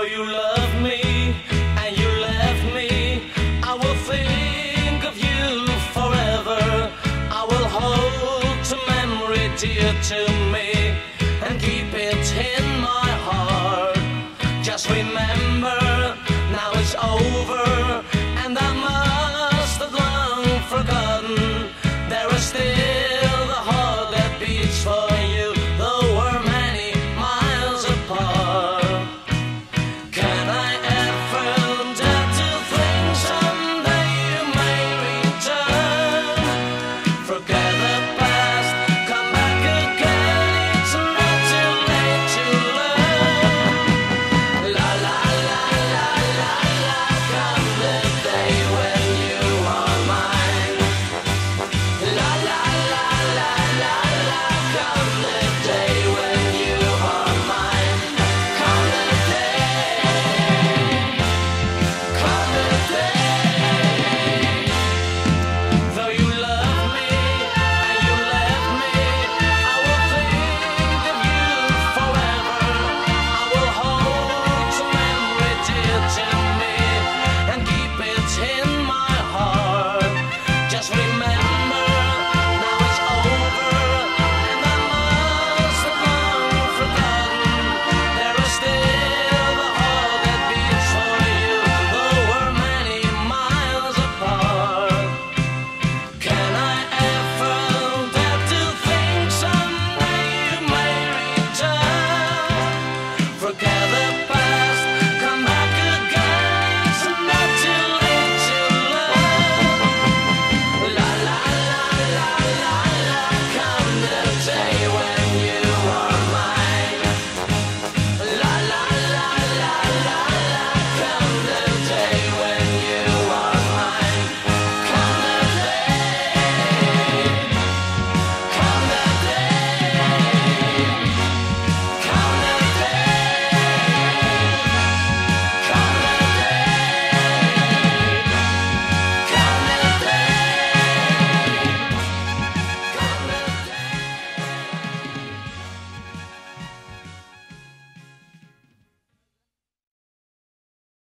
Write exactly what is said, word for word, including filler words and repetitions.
Though you love me and you left me, I will think of you forever. I will hold to memory dear to me and keep it in my heart. Just remember, now it's over.